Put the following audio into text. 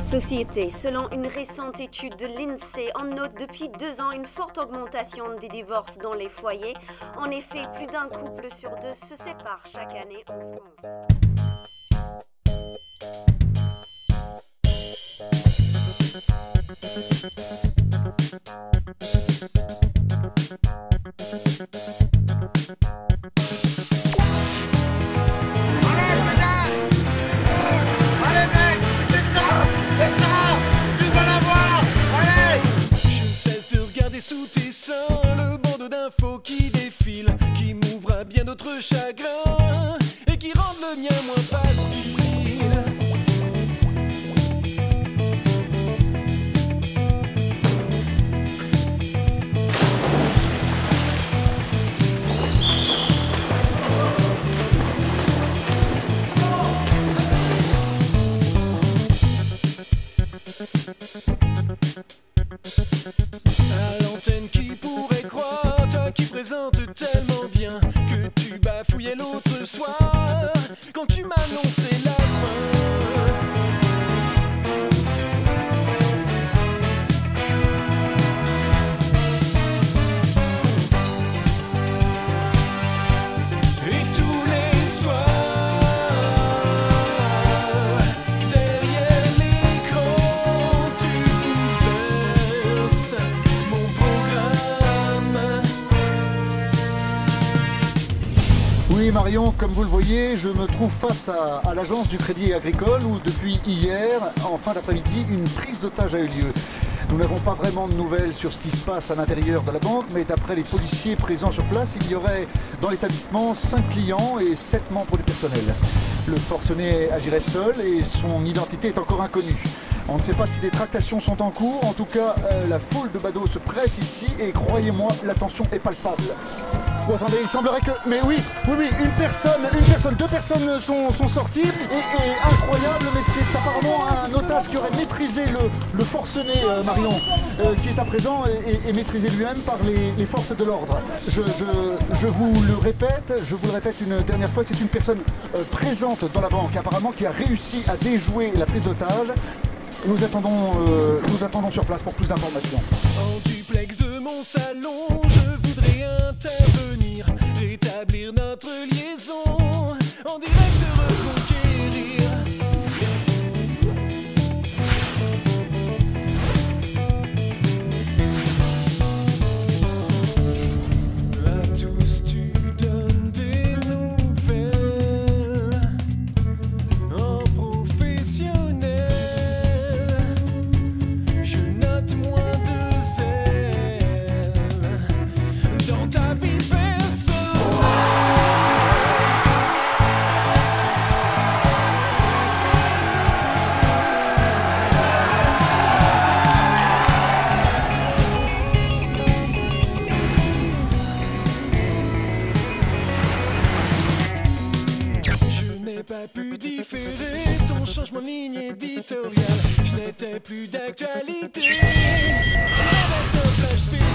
Société. Selon une récente étude de l'INSEE, on note depuis 2 ans une forte augmentation des divorces dans les foyers. En effet, plus d'un couple sur 2 se sépare chaque année en Sous tes seins, le bandeau d'infos qui défile, qui m'ouvre à bien d'autres chagrins et qui rendent le mien moins facile. À l'antenne, qui pourrait croire, toi qui présentes tellement bien, que tu bafouillais l'autre soir quand tu m'annonçais la fin. Et tous les soirs, derrière l'écran, tu verses mon programme. Oui Marion, comme vous le voyez, je me trouve face à l'agence du Crédit Agricole où depuis hier, en fin d'après-midi, une prise d'otage a eu lieu. Nous n'avons pas vraiment de nouvelles sur ce qui se passe à l'intérieur de la banque, mais d'après les policiers présents sur place, il y aurait dans l'établissement 5 clients et 7 membres du personnel. Le forcené agirait seul et son identité est encore inconnue. On ne sait pas si des tractations sont en cours, en tout cas la foule de badauds se presse ici et croyez-moi, la tension est palpable. Oh, attendez, il semblerait que... Mais oui, deux personnes sont sorties et incroyable, mais c'est apparemment un otage qui aurait maîtrisé le forcené, Marion, qui est à présent et maîtrisé lui-même par les forces de l'ordre. Je vous le répète une dernière fois, c'est une personne présente dans la banque, apparemment, qui a réussi à déjouer la prise d'otage. Nous attendons sur place pour plus d'informations. En duplex de mon salon, je voudrais intervenir, rétablir notre liaison, en direct reconquérir. À tous tu donnes des nouvelles, en professionnel. Je note moins de zèle dans ta vie personnelle. Je n'ai pas pu différer ton changement de ligne éditoriale. Je n'étais plus d'actualité. Tu avais un flash spécial.